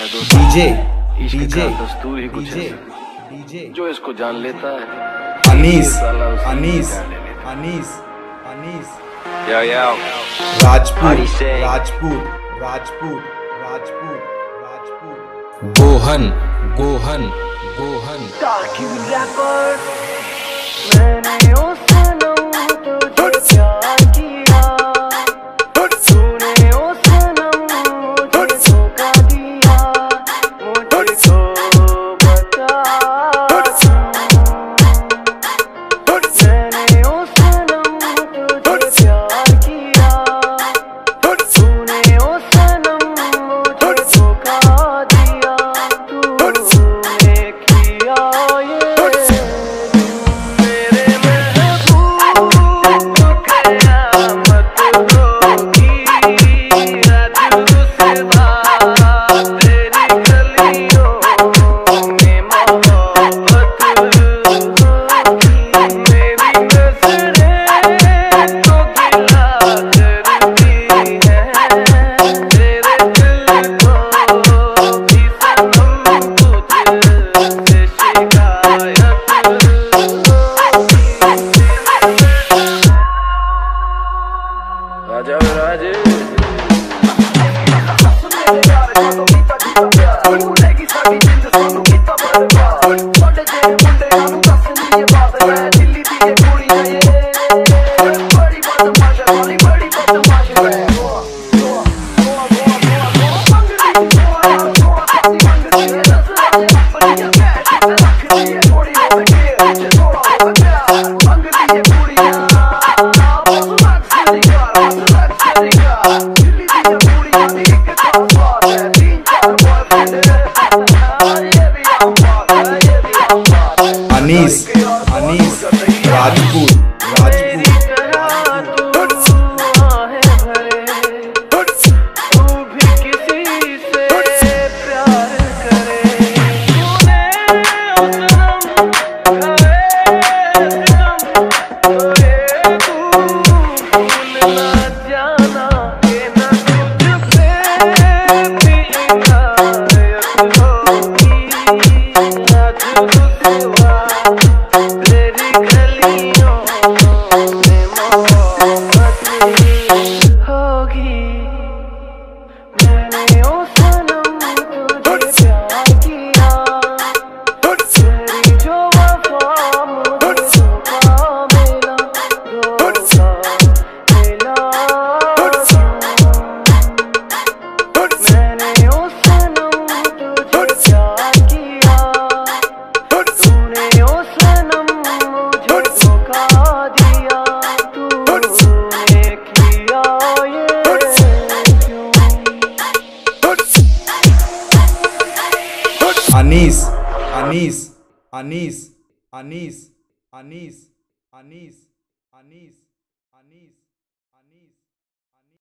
है दोस्तों, डीजे इश्क डीजे का दस्तूर ही कुछ डीजे है डीजे जो इसको जान लेता है। अनीस साला उसे अनीस जाने लेता है। Anees Anees Yo, yo. Rajput Odyssey. Rajput Rajput Rajput Rajput गोहन गोहन गोहन मैंने ओ सनम तुझे प्यार किया, तूने ओ सनम मुझे धोखा दिया, मुझको बता। मैंने ओ सनम तुझे प्यार किया, तूने ओ सनम मुझे धोखा दिया, तूने किया ये राजा राजे अनीस अनीस राजपूत राजपूत अनीस अनीस अनीस अनीस अनीस अनीस अनीस अनीस